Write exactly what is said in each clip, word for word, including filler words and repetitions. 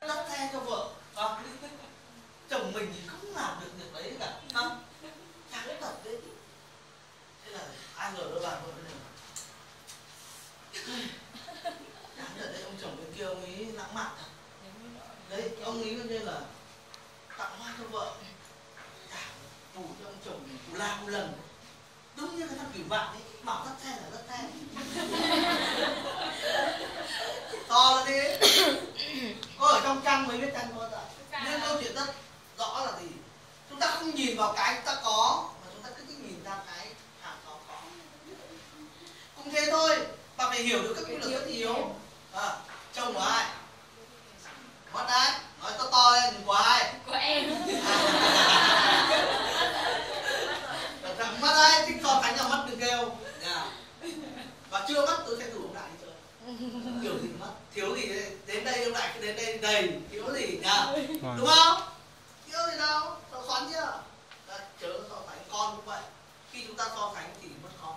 Đắp xe cho vợ à, chồng mình thì không làm được việc đấy cả, không? Chán thật đấy. Thế là ai ngờ đâu bà vợ này chán thật đấy, ông chồng bên kia ông ấy lãng mạn thật. Đấy, ông ấy như là tặng hoa cho vợ, phủ cho ông chồng phủ la một lần. Đúng như cái thằng Cửu Vạn ấy, bảo dắt xe là dắt xe. To lên đi. Có ở trong tranh mới biết tranh có rồi. Nên câu chuyện rất rõ là gì? Chúng ta không nhìn vào cái chúng ta có, mà chúng ta cứ nhìn ra cái hàng xóm có. Cũng thế thôi, bạn phải hiểu được các quy luật rất yếu. À, chồng của ai? Mất đấy, nói to to lên, của ai? Của em. Thằng mất đấy, thích so sánh là mất đừng kêu. Yeah. Và chưa mất tôi sẽ rủ ông Đại đi chơi. Kiểu gì mất, thiếu gì đến đây ông Đại cứ đến đây đầy, thiếu gì nhá. Đúng không? Thiếu gì đâu, so xoắn chưa? Đấy, chớ so sánh, con cũng vậy. Khi chúng ta so sánh thì mất con.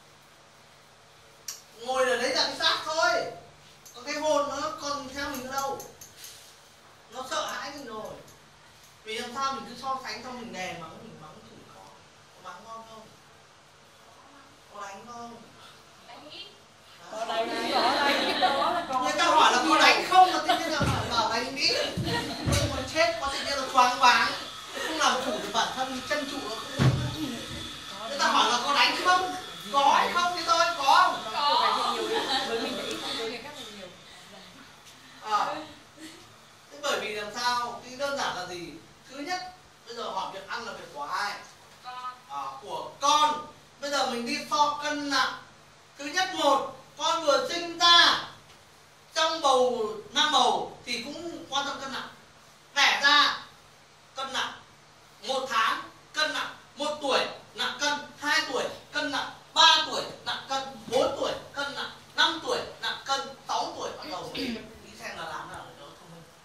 Ngồi ở đấy là cái xác thôi. Còn cái hồn nó còn theo mình ở đâu? Nó sợ hãi mình rồi. Vì làm sao mình cứ so sánh xong mình đè mắng, mình mắng chửi con. Có mắng ngon không? Có đánh không? Đánh ít. Có đánh ít, có đánh ít đó là có. Người ta hỏi là có đánh không mà tự nhiên là hỏi bảo đánh ít. Nhưng mà chết có tự nhiên là choáng váng. Không làm chủ được bản thân, chân trụ nó không. Người ta hỏi là có đánh không? Có hay không thì thôi, có không? Có. Với mình thì ít, với người khác thì nhiều. À. Thế bởi vì làm sao? Thì đơn giản là gì? Thứ nhất, bây giờ hỏi việc ăn là việc của ai? Con. À, của con. Bây giờ mình đi so cân nặng. Thứ nhất một, con vừa sinh ra trong bầu năm bầu thì cũng quan tâm cân nặng. Đẻ ra cân nặng, một tháng cân nặng, một tuổi nặng cân, hai tuổi cân nặng, ba tuổi nặng cân, bốn tuổi cân nặng, năm tuổi nặng cân, sáu tuổi bắt đầu mới đi xem là làm nào để nó thông minh.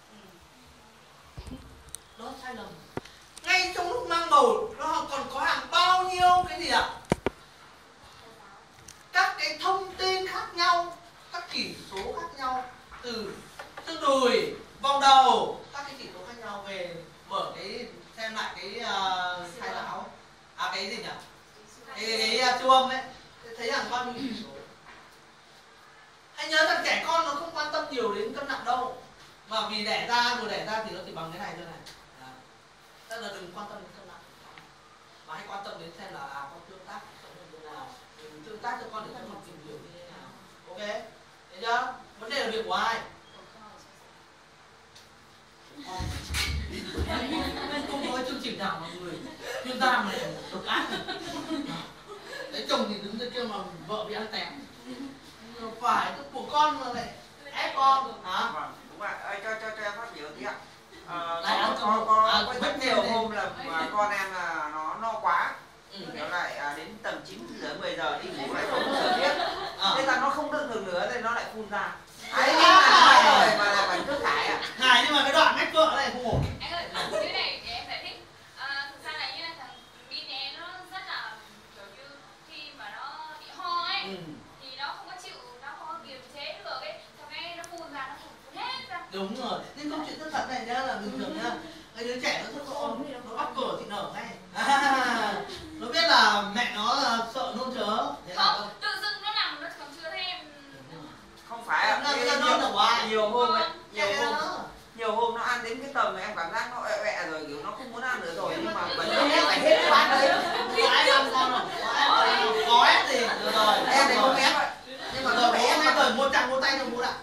Đó sai lầm. Ngay trong lúc mang bầu nó còn có hàng bao nhiêu cái gì ạ? À? Các cái thông tin khác nhau, các chỉ số khác nhau, từ từ đùi, vòng đầu, các cái chỉ số khác nhau. Về mở cái xem lại cái uh, thai giáo, à cái gì nhỉ? Cái, cái, cái siêu âm ấy, thấy rằng bao nhiêu chỉ số. Hãy nhớ rằng trẻ con nó không quan tâm nhiều đến cân nặng đâu, mà vì đẻ ra vừa đẻ ra thì nó chỉ bằng cái này thôi này. Tức là đừng quan tâm đến cân nặng, mà hãy quan tâm đến xem là à, con tương tác như thế nào, mình tương tác cho con để cho con tìm hiểu như thế nào. Ok, thấy chưa? Vấn đề là việc của ai? Không có chương trình nào mọi người chuyên gia mà độc ác. Đấy, chồng thì đứng trên kia mà vợ bị ăn tém. Phải của con mà lại ép con hả? Vâng, đúng ạ. Ê, cho cho cho em phát biểu tí ạ. Ờ, Này, có, có, có, có, à, có rất rất nhiều nhiều hôm là mà con em là nó no quá. Ừ. Kiểu lại à, đến tầm chín giờ mười giờ đi ngủ lại không sợ biết. À. Thế là nó không đựng được nữa thì nó lại phun ra. Ấy là rồi mà là phải nước thải ạ. Này, nhưng mà cái đoạn mách vợ này không ổn. Anh ơi, cái này để em giải thích. À, thực ra là như là thằng Bin này nó rất là kiểu như khi mà nó bị ho ấy, Ừ. thì nó không có chịu, nó không có kiềm chế được ấy, xong cái nó phun ra, nó phun hết ra. Đúng rồi, nhưng câu chuyện rất thật này nhá, là bình thường nhá. Cái đứa trẻ nó rất ôn, nó bắt cửa thì nở ngay. À, nó biết là mẹ nó là sợ nôn chớ. Thế là Không, tự dưng nó nằm, nó còn chưa thấy em. Không phải ạ. Nó- Nhiều, nó- nó- nó- nhiều, nhiều hôm ấy, nhiều Mẹ hôm nó. nhiều hôm nó ăn đến cái tầm mà em cảm giác nó ẹ ẹ rồi, kiểu nó không muốn ăn nữa rồi, nhưng mà vẫn ép phải hết cái bát đấy. Có ai ăn con không? Có ép không? Có ép gì? Được rồi. Em thì không ép ạ. Nhưng mà giờ bé em rồi mua chặt mua tay cho bố ạ.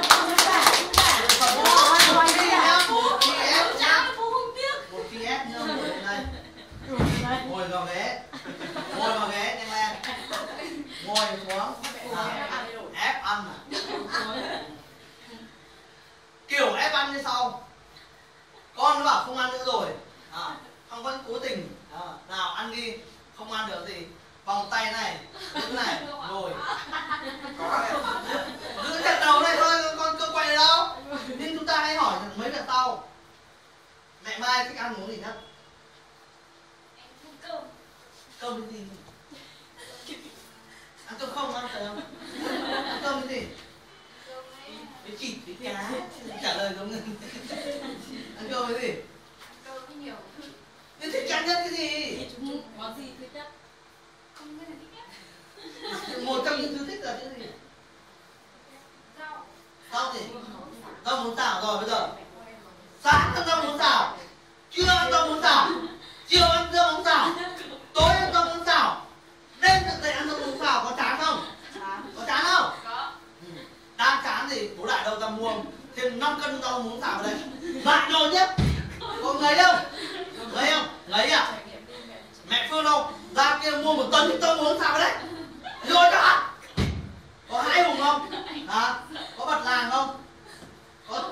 Một khi nhá, Một khi ép nhá. Cháu bố không tiếc. Một khi ép nhá, ngồi lên đây. Ngồi vào ghế. Ngồi vào ghế nhanh lên. Ngồi xuống. À, ép ăn à? Kiểu ép ăn như sau. Con nó bảo không ăn nữa rồi. À, không vẫn cố tình. À, nào ăn đi. Không ăn được gì. Vòng tay này, đứng này, ngồi. Có đấy. Giữ chặt đầu này thôi, con cơ quay đâu. Nhưng chúng ta hãy hỏi mấy việc sau. Mẹ Mai thích ăn món gì nhất? Em ăn cơm. Cơm cái gì? Ăn cơm không ăn phải không? Ăn cơm cái gì? Cơm ấy. Ví cái thịt cái cá trả lời giống như ăn cơm cái gì? Cơm cái nhiều thứ. Cái thích cá nhất cái gì? Món gì thích nhất? Không biết là thích nhất. Một trong những thứ thích là cái gì? Rau. Rau gì? Rau muống xào rồi bây giờ. Sáng ăn rau muống xào, trưa ăn rau muống xào, chiều ăn rau muống xào, tối ăn rau muống xào, đêm thức dậy ăn rau muống xào, có chán không? Có chán không? Có. Đang chán thì bố đại đâu ra mua thêm năm cân rau muống xào vào đây. Bạn nhồi nhất. Có ngấy không? Ngấy không? Ngấy à? Mẹ Phương đâu? Ra kia mua một tấn rau muống xào vào đây. Rồi cho ăn. Có hai hùng không? Hả? Có bật làng không? Có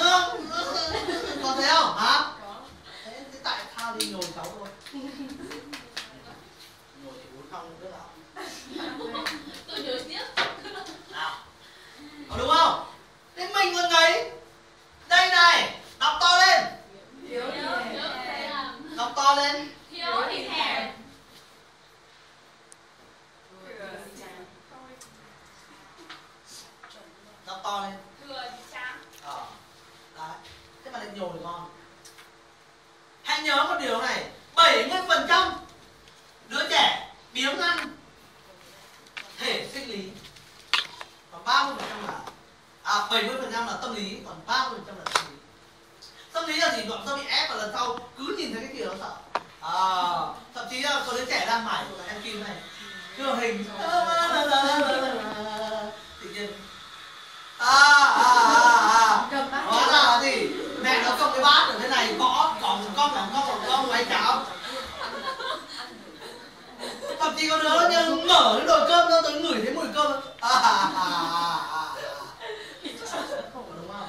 có thấy không? Hả? Thế, thế tại sao đi nhồi cháu thôi? Nhồi thì uống không biết nào. Tôi nhớ tiếp. Nào. Có đúng không? Thế mình còn ngấy. Đây này, đọc to lên. Thiếu thì thèm. Đọc to lên. Thiếu thì thèm. Đọc to lên. Thừa thì chán. Ờ. Đấy. Thế mà lại nhồi ngon. Hãy nhớ một điều này, bảy mươi phần trăm đứa trẻ biếng ăn thể sinh lý. Còn ba mươi phần trăm là à bảy mươi phần trăm là tâm lý, còn ba mươi phần trăm là sinh lý. Tâm lý là gì? Bọn sao bị ép và lần sau cứ nhìn thấy cái kia nó sợ. À, thậm chí là có đứa trẻ đang mải của em Kim này, chưa hình tự nhiên à à à à hóa ra là gì? Mẹ nó cầm cái bát ở thế này gõ còng con còng con còng con máy cháo. Thậm chí có đứa nó như mở cái nồi cơm ra tới ngửi thấy mùi cơm. À, à, à, à. Đúng không?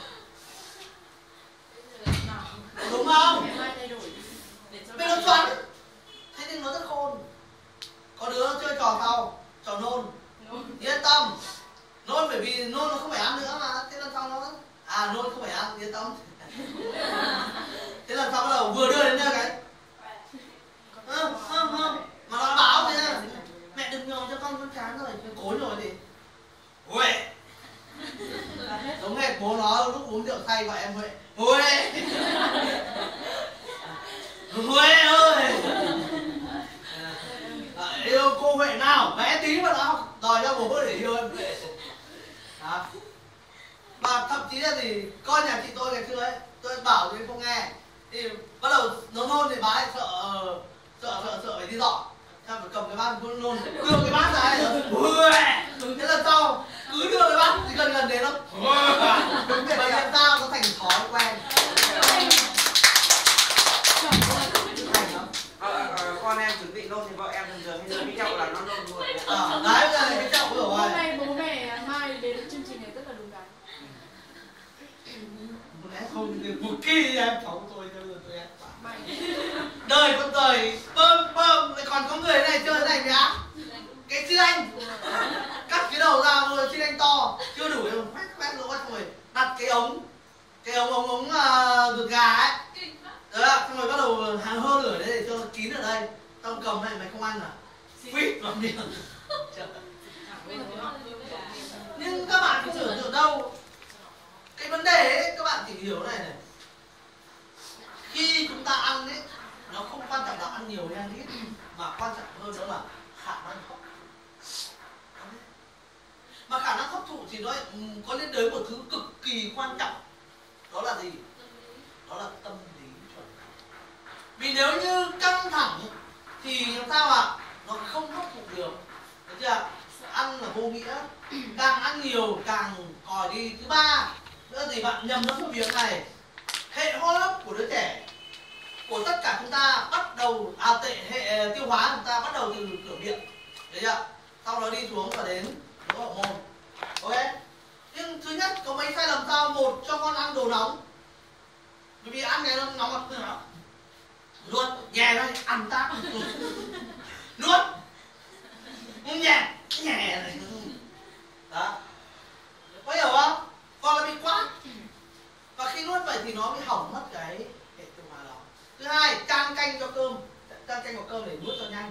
Đúng không? Bên nó xoắn. Thế nhưng nó rất khôn. Có đứa chơi trò sau, trò nôn. Yên tâm. Nôn bởi vì nôn nó không phải ăn nữa mà. Thế lần sau nó à nôn không phải ăn, yên tâm. Thế lần sau bắt đầu vừa đưa đến đây cái không, không, không. Mà nó báo thế là mẹ đừng nhồi cho con con chán rồi, cái cối rồi thì Huệ. Giống hệt bố nó lúc uống rượu say gọi em Huệ. Huệ. Huệ ơi. À, yêu cô Huệ nào, bé tí mà đã đòi ra bố để yêu em Huệ. Đó. Và thậm chí là gì, con nhà chị tôi ngày xưa ấy, tôi bảo thì không nghe. Thì bắt đầu nó nôn thì bà ấy sợ sợ sợ sợ phải đi dọn. Sao phải cầm cái bát cứ nôn, đưa cái bát ra ấy rồi. Thế lần sau cứ đưa cái bát thì gần gần đến nó. Bởi vì sao nó thành thói quen. Ờ, ờ, con em chuẩn bị nôn thì vợ em thường thường hay đưa cái chậu là nó nôn luôn. Ờ, đấy là cái chậu rồi. Hôm nay bố mẹ Mai đến chương trình này rất là đúng đắn. Không được một kỳ em cháu tôi cho tôi em. Đời con đời bơm bơm lại còn có người này chơi này nhá. Cái chiên anh cắt cái đầu ra vừa chiên anh to chưa đủ em quét quét lỗ xong rồi đặt cái ống cái ống ống ống uh, ruột gà ấy. Đấy, xong rồi bắt đầu hàng hơn lửa đấy để cho nó kín ở đây. Xong cầm này mày không ăn à? Quýt vào miệng. Nhưng các bạn cứ tưởng tượng đâu. Cái vấn đề ấy, các bạn chỉ hiểu này này. Khi chúng ta ăn ấy, nó không quan trọng là ăn nhiều hay ăn ít, mà quan trọng hơn đó là khả năng hấp. Mà khả năng hấp thụ thì nó có liên đới một thứ cực kỳ quan trọng. Đó là gì? Đó là tâm lý chuẩn. Vì nếu như căng thẳng thì làm sao ạ? Nó không hấp thụ được. Được chưa? Ăn là vô nghĩa. Càng ăn nhiều càng còi đi. Thứ ba nữa gì bạn nhầm lẫn một việc này. Hệ hô hấp của đứa trẻ, của tất cả chúng ta bắt đầu à tệ hệ tiêu hóa của chúng ta bắt đầu từ cửa miệng, đấy chưa? Sau đó đi xuống và đến lỗ hậu môn. Ok. Nhưng thứ nhất có mấy sai lầm sao? Một, cho con ăn đồ nóng. Bởi vì ăn cái nó nóng mặt nữa. Nuốt nhè ra ăn tát. Nuốt nhè nhè này. Đó. Có hiểu không? Con nó bị quát. Và khi nuốt vậy thì nó bị hỏng mất cái hệ tiêu hóa đó. Thứ hai, chan canh cho cơm, chan canh vào cơm để nuốt cho nhanh.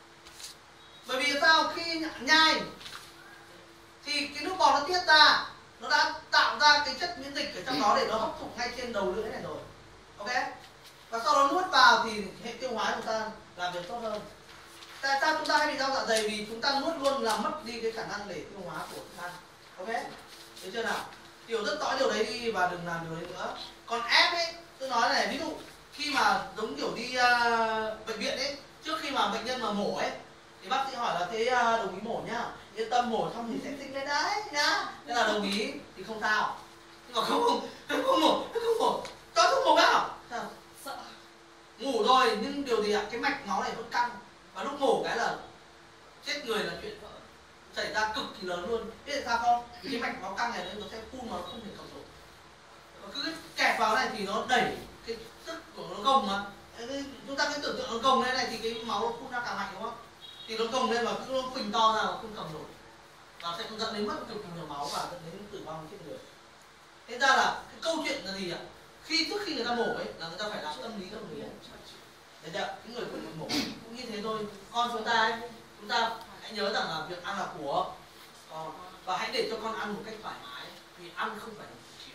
Bởi vì sao? Khi nhai thì cái nước bọt nó tiết ra nó đã tạo ra cái chất miễn dịch ở trong đó để nó hấp thụ ngay trên đầu lưỡi này rồi. Ok, và sau đó nuốt vào thì hệ tiêu hóa của ta làm việc tốt hơn. Tại sao chúng ta hay bị đau dạ dày? Vì chúng ta nuốt luôn làm mất đi cái khả năng để tiêu hóa của chúng ta. Ok, được chưa nào? Hiểu rất rõ điều đấy đi và đừng làm điều đấy nữa. Còn ép ấy, tôi nói này, ví dụ khi mà giống kiểu đi uh, bệnh viện ấy, trước khi mà bệnh nhân mà mổ ấy thì bác sĩ hỏi là thế uh, đồng ý mổ nhá, yên tâm mổ xong thì sẽ sinh lên đấy nhá, thế là đồng ý thì không sao. Nhưng mà không không không, không mổ, không mổ, cho thuốc mổ vào sao? Sợ. Ngủ rồi nhưng điều gì ạ? Cái mạch máu này vẫn căng và lúc mổ cái là chết người là chuyện xảy ra cực kỳ lớn luôn. Biết tại sao không? Vì cái mạch máu căng này nó sẽ phun mà nó không thể cầm nổi. Nó cứ kẹp vào này thì nó đẩy cái sức của nó gồng mà. Chúng ta cứ tưởng tượng nó gồng lên này thì cái máu nó phun ra càng mạnh đúng không? Thì nó gồng lên và cứ nó phình to ra mà không cầm nổi. Nó sẽ dẫn đến mất cực kỳ nhiều máu và dẫn đến tử vong trên người. Thế ra là cái câu chuyện là gì ạ? Khi trước khi người ta mổ ấy là người ta phải làm tâm lý cho người ấy. Đấy chưa? Cái người của mổ cũng như thế thôi. Con chúng ta ấy, chúng ta hãy nhớ rằng là việc ăn là của con và hãy để cho con ăn một cách thoải mái, vì ăn không phải là một chuyện,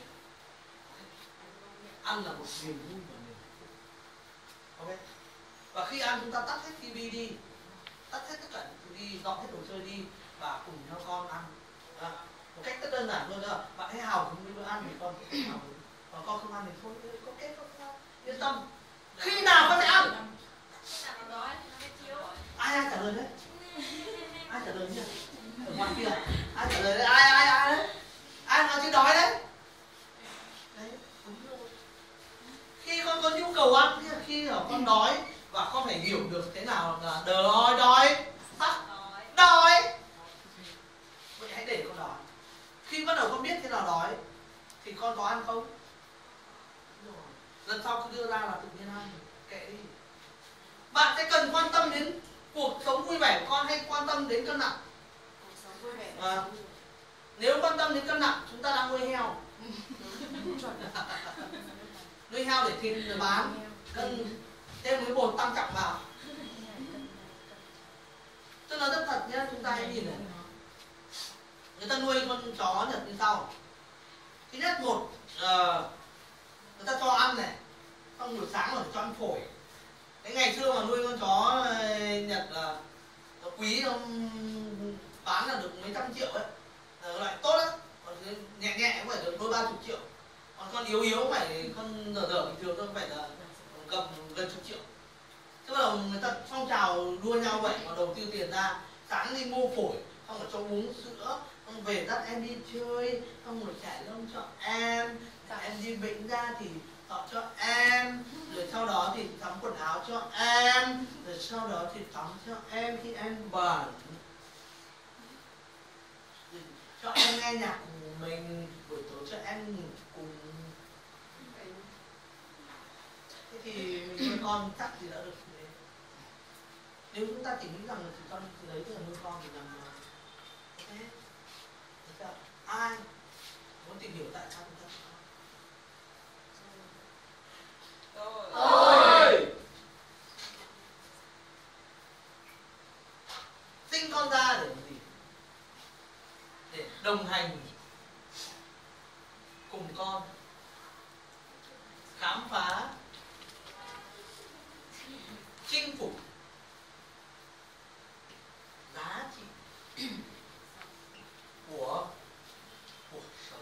ăn là một niềm vui và niềm hạnh phúc. Ok, và khi ăn chúng ta tắt hết tivi đi, tắt hết tất cả những thứ đi, dọn hết đồ chơi đi và cùng nhau con ăn. À, một cách rất đơn giản thôi đó, bạn hãy hào hứng với bữa ăn thì con sẽ hào hứng, còn con không ăn thì thôi, có kết không sao, yên tâm. Khi nào con sẽ ăn? Ai ai trả lời đấy? Ai trả lời nhỉ? Ở ngoài kia ai trả lời đấy? Ai ai ai đấy? Ai nói chứ đói đấy? Đấy, đúng rồi. Khi con có nhu cầu ăn, khi ở con đói và con phải hiểu được thế nào là đói đói tắt đói. Vậy hãy để con đói. Khi bắt đầu con biết thế nào đói thì con có ăn không? Lần sau cứ đưa ra là tự nhiên ăn, kệ đi. Bạn sẽ cần quan tâm đến cuộc sống vui vẻ của con hay quan tâm đến cân nặng? Cuộc sống vui vẻ. À, nếu quan tâm đến cân nặng, chúng ta đang nuôi heo. Nuôi heo để thịt để bán, cân thêm cái bột tăng trọng vào. Tôi nói rất thật nhé, chúng ta hãy nhìn này. Người ta nuôi con chó Nhật như sau. Thứ nhất, một uh, người ta cho ăn này, xong buổi sáng rồi cho ăn phổi. Cái ngày xưa mà nuôi con chó Nhật là nó quý, nó bán là được mấy trăm triệu ấy, là loại tốt đấy. Còn nhẹ nhẹ cũng phải được đôi ba chục triệu. Còn con yếu yếu phải con dở dở bình thường thôi phải là cầm gần chục triệu. Tức là người ta phong trào đua nhau vậy mà đầu tư tiền ra, sáng đi mua phổi, xong rồi cho uống sữa, xong về dắt em đi chơi, xong rồi trải lông cho em, em đi bệnh ra thì họ cho em, rồi sau đó thì tắm quần áo cho em, rồi sau đó thì tắm cho em khi em bẩn, cho em nghe nhạc của mình, buổi tối cho em ngủ cùng. Thế thì mình nuôi con chắc gì đã được thế. Nếu chúng ta chỉ nghĩ rằng là chỉ con từ đấy tức là nuôi con thì làm được. Ok, ai muốn tìm hiểu tại sao chúng ta Tôi. Tôi. Sinh con ra để làm gì? Để đồng hành cùng con, khám phá, chinh phục giá trị của cuộc sống.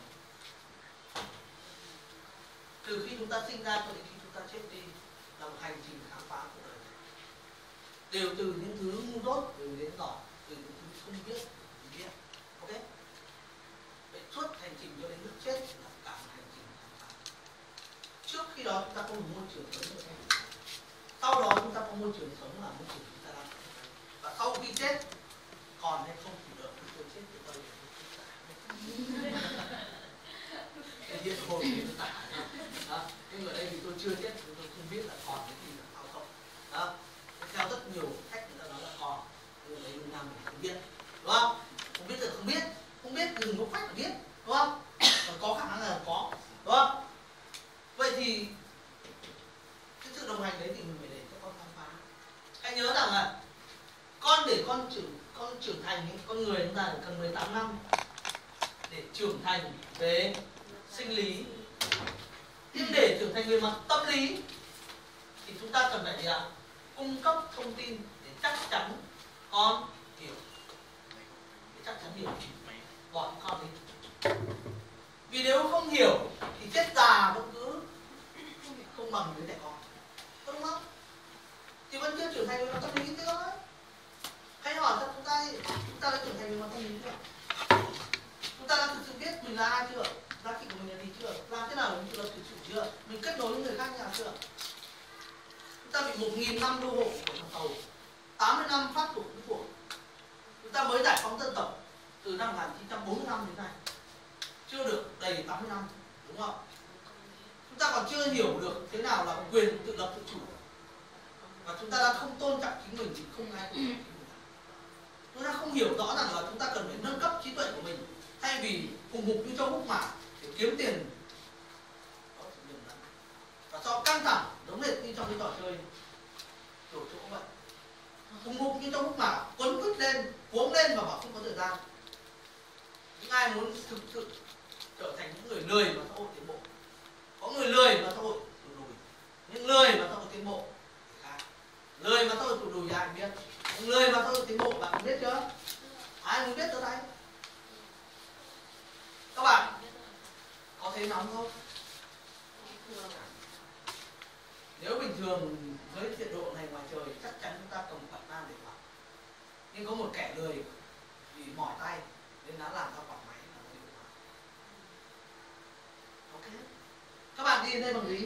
Từ khi chúng ta sinh ra cho đến khi chúng ta chết đi là một hành trình khám phá cuộc đời. Đều từ những thứ ngu dốt đều đến giỏi, từ những thứ không biết đến biết. Ok? Vậy suốt hành trình cho đến lúc chết là cả một hành trình khám phá. Trước khi đó chúng ta có một môi trường sống ở đây. Sau đó chúng ta có môi trường sống là môi trường chúng ta đang sống. Và sau khi chết còn hay không thì đợi khi tôi chết thì tôi cái hiện hồn thì tôi tả đó. Nhưng ở đây thì tôi chưa chết tôi không biết là còn cái gì là ảo không đó. Theo rất nhiều cách người ta nói là còn, nhưng đấy mình làm mình không biết, đúng không? Không biết là không biết, không biết đừng có phách là biết, đúng không? Còn có khả năng là có, đúng không? Vậy thì cái sự đồng hành đấy thì mình phải để cho con khám phá. Hãy nhớ rằng là con để con trưởng con trưởng thành ấy, con người chúng ta cần mười tám năm để trưởng thành về sinh lý. Nhưng để trưởng thành về mặt tâm lý thì chúng ta cần phải gì ạ? Cung cấp thông tin để chắc chắn con hiểu, để chắc chắn hiểu gọi con đi. Vì nếu không hiểu thì chết già vẫn cứ không bằng với trẻ con, đúng không? Thì vẫn chưa trưởng thành về mặt tâm lý thế thôi. Hãy hỏi cho chúng ta, chúng ta đã trưởng thành về mặt tâm lý chưa? Chúng ta đã thực sự biết mình là ai chưa? Giá trị của mình là gì chưa? Làm thế nào để mình tự lập tự chủ chưa? Mình kết nối với người khác như nào chưa? Chúng ta bị một nghìn năm đô hộ của thằng Tàu, tám mươi năm phát của Đức Phổ. Chúng ta mới giải phóng dân tộc từ năm một nghìn chín trăm bốn mươi lăm đến nay, chưa được đầy tám mươi năm, đúng không? Chúng ta còn chưa hiểu được thế nào là quyền tự lập tự chủ, và chúng ta đã không tôn trọng chính mình thì không ai tôn trọng chính mình. Chúng ta không hiểu rõ rằng là chúng ta cần phải nâng cấp trí tuệ của mình, thay vì cùng mục như trong hút mả để kiếm tiền và cho căng thẳng giống hệt như trong cái trò chơi đổ chỗ vậy. Cùng mục như trong hút mả quấn quýt lên, cuống lên và bảo không có thời gian. Những ai muốn thực sự trở thành những người lười mà xã hội tiến bộ, có người lười mà xã hội tụt lùi, những lười mà xã hội tiến bộ thì khác. Lười mà xã hội tụt lùi ai cũng biết, những lười mà xã hội tiến bộ bạn biết chưa? Ai muốn biết tới đây? Các bạn có thấy nóng không? Nếu bình thường với nhiệt độ này ngoài trời chắc chắn chúng ta cầm quạt nan để quạt, nhưng có một kẻ lười vì mỏi tay nên đã làm ra quạt máy là nó hiệu quả. Ok, các bạn đi đến đây bằng gì?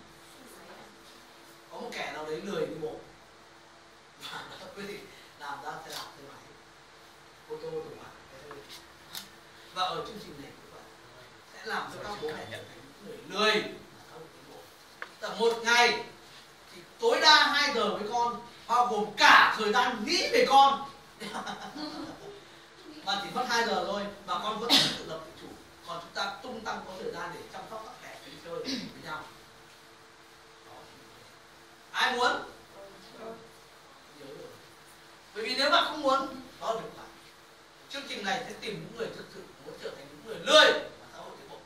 Có một kẻ nào đấy lười đi bộ và nó quyết định làm ra xe đạp, xe máy, ô tô, đồ họa. Và ở chương trình này cũng vậy, sẽ làm cho các bố mẹ trở thành người lười. Tầm một ngày thì tối đa hai giờ với con, bao gồm cả thời gian nghĩ về con. Mà chỉ mất hai giờ thôi mà con vẫn tự lập tự chủ, còn chúng ta tung tăng có thời gian để chăm sóc các trẻ đi chơi với nhau. Ai muốn? Bởi vì nếu bạn không muốn, đó là phải. Chương trình này sẽ tìm những người thực sự muốn trở thành những người lười và xã hội tiến bộ.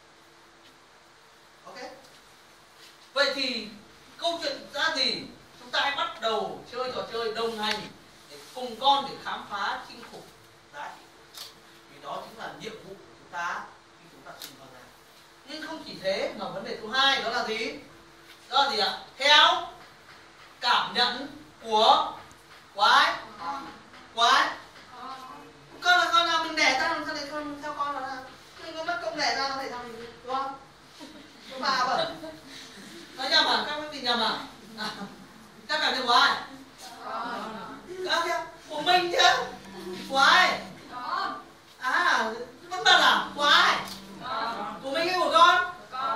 Ok? Vậy thì câu chuyện ra gì? Chúng ta hãy bắt đầu chơi trò chơi đồng hành để cùng con để khám phá chinh phục giá trị. Vì đó chính là nhiệm vụ của chúng ta khi chúng ta sinh con ra. Nhưng không chỉ thế mà vấn đề thứ hai đó là gì? Đó là gì ạ? Theo cảm nhận của của ai? Của ai? Con là con nào mình đẻ ra làm sao để con theo con là mình có mất công đẻ ra nó phải làm gì, đúng không? Đúng bà vậy. Nói nhầm à? Các quý vị nhầm à? À các cảm nhận của ai? Các kia? Của mình chứ? Của ai? À vẫn bật à? Của ai? Của mình hay của con?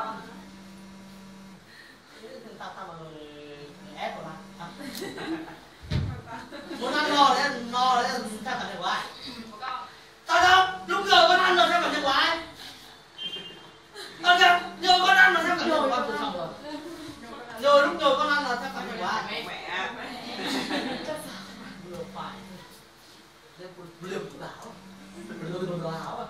Tao tao mà ép vào nào. Muốn ăn no đấy, no đấy, theo cảm nhận của ai? Sao đâu? Lúc giờ con ăn rồi theo cảm nhận của ai? Con kìa, nhờ con ăn rồi theo cảm nhận của con từ xong rồi. Nhờ lúc nhờ con ăn là theo cảm nhận của ai? Mẹ. Vừa phải. Liềm của báo. Liềm của báo.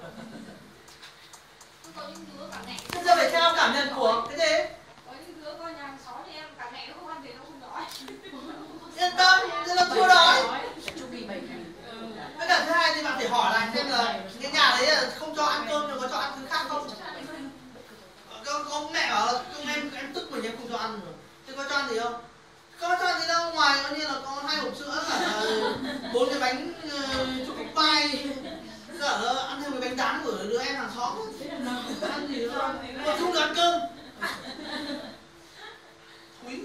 Có những đứa cảm nhận. Bây giờ phải theo cảm nhận của cái gì? Có những đứa coi nhà hàng xóm thì em cảm nhận nó không ăn thì nó không đói. Yên tâm, giờ là chưa đói. Với cả thứ hai thì bạn phải hỏi lại xem là cái nhà đấy không cho ăn cơm nhưng có cho ăn thứ khác không? Có, có mẹ bảo là em em tức mình em không cho ăn rồi. Thế có cho ăn gì không? Có cho ăn gì đâu, ngoài coi như là có hai hộp sữa cả bốn cái bánh uh, chúc bánh pai, cả là ăn thêm cái bánh rán của đứa em hàng xóm. Ăn gì nữa không? Mà không được ăn cơm. Quý.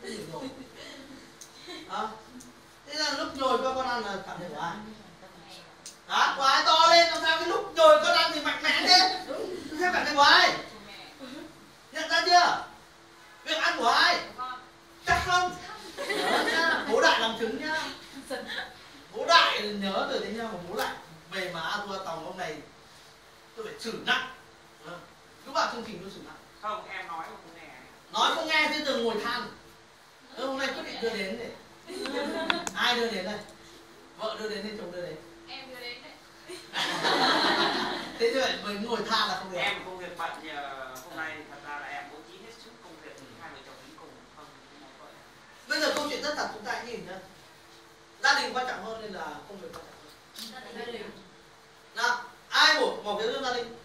À, thế là lúc nhồi cho con ăn là cảm nhận của ai? Đó, của ai to lên làm sao cái lúc nhồi con ăn thì mạnh mẽ lên. Đúng, theo cảm nhận của ai? Nhận ra chưa? Việc ăn của ai? Chắc không? Bố Đại làm chứng nhá. Bố Đại nhớ từ thế nhau mà bố Đại về mà A Thua Tòng hôm này tôi phải xử nặng. Lúc vào chương trình tôi xử nặng. Không, em nói mà không nghe. Nói không nghe chứ đừng ngồi than. Hôm nay quyết định đưa đến để ai đưa đến đây? Vợ đưa đến hay chồng đưa đến? Em đưa đến đấy. Thế như vậy mình ngồi than là không được. Em công việc bận thì hôm nay thật ra là em bố trí hết sức công việc hai vợ chồng đi cùng không. Bây giờ câu chuyện rất thật chúng ta hãy nhìn nhá. Gia đình quan trọng hơn nên là công việc quan trọng hơn. Gia đình. Nào, ai một một cái gia đình.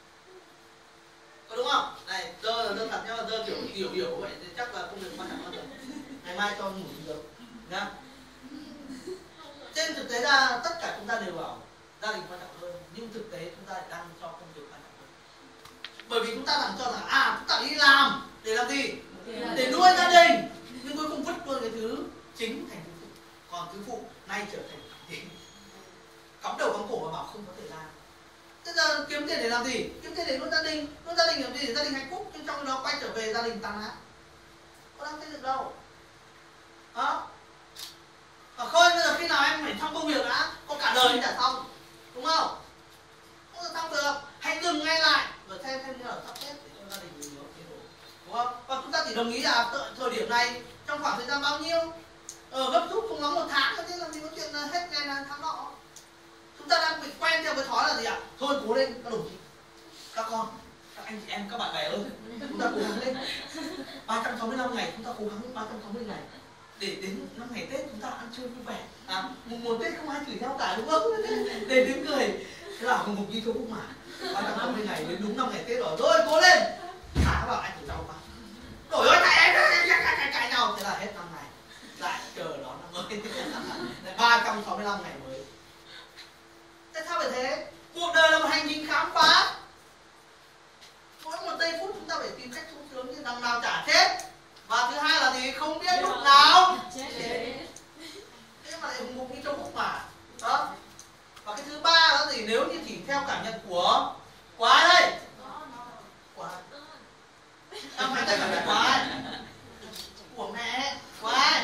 Có đúng không? Này, dơ là dơ thật nhưng mà dơ kiểu hiểu hiểu vậy thì chắc là công việc quan trọng hơn rồi. Ngày mai cho ngủ được nhá. Trên thực tế ra tất cả chúng ta đều bảo gia đình quan trọng hơn, nhưng thực tế chúng ta lại đang cho công việc quan trọng hơn. Bởi vì chúng ta đang cho rằng à chúng ta đi làm để làm gì? Để nuôi gia đình, nhưng cuối cùng vứt luôn cái thứ chính thành thứ phụ, còn thứ phụ nay trở thành chính. Cắm đầu cắm cổ và bảo không có thời gian. Thế giờ kiếm tiền để làm gì? Kiếm tiền để nuôi gia đình, nuôi gia đình làm gì để gia đình hạnh phúc, nhưng trong đó quay trở về gia đình tan nát. Có đang xây dựng đâu? Đó. Và khơi bây giờ khi nào em phải xong công việc đã, có cả đời anh đã xong, đúng không? Không được xong được, hãy dừng ngay lại và xem xem như là sắp xếp để cho gia đình mình nó tiến độ, đúng không? Và chúng ta chỉ đồng ý là thời điểm này trong khoảng thời gian bao nhiêu, ờ, gấp rút không lắm một tháng thôi, chứ làm gì có chuyện là hết ngày là tháng nọ. Chúng ta đang bị quen theo cái thói là gì ạ? Thôi cố lên các đồng chí, các con, các anh chị em, các bạn bè ơi, chúng ta cố gắng lên. ba trăm sáu mươi lăm ngày chúng ta cố gắng ba trăm sáu mươi ngày. Để đến năm ngày Tết chúng ta ăn chơi vui vẻ. À, mùng một Tết không ai chửi nhau cả đúng không? Để đến cười. Thế là mùng một đi chỗ Phúc mà. ba trăm sáu mươi ngày đến đúng năm ngày Tết rồi. Rồi cố lên. Thả vào anh chửi nhau quá. Đổi ơi cãi em cãi cãi nhau. Thế là hết năm ngày. Lại chờ đón năm mới. ba trăm sáu mươi lăm ngày mới. Tại sao phải thế? Cuộc đời là một hành trình khám phá. Mỗi một giây phút chúng ta phải tìm cách sung sướng như đằng nào chả chết. Và thứ hai là gì? Không biết lúc nào chết. Thế mà lại hùng hục như Châu Phúc mà. Đó. Và cái thứ ba là gì? Nếu như chỉ theo cảm nhận của của ai đây? Của ai? Không phải theo cảm nhận của ai? Của mẹ. Của ai?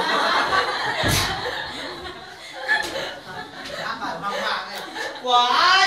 Ăn bài hoang hoang này. Của ai?